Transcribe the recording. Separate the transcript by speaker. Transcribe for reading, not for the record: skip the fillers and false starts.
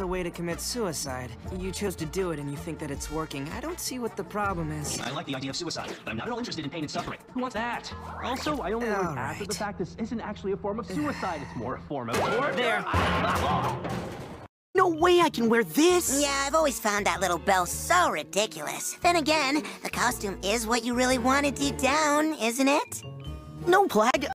Speaker 1: a way to commit suicide. You chose to do it and you think that it's working. I don't see what the problem is.
Speaker 2: I like the idea of suicide, but I'm not at all interested in pain and suffering. Who wants that? Also, I only learned after the fact this isn't actually a form of suicide. It's more a form of torture.
Speaker 1: There.
Speaker 3: No way I can wear this!
Speaker 4: Yeah, I've always found that little bell so ridiculous. Then again, the costume is what you really wanted deep down, isn't it?
Speaker 3: No, Plagg,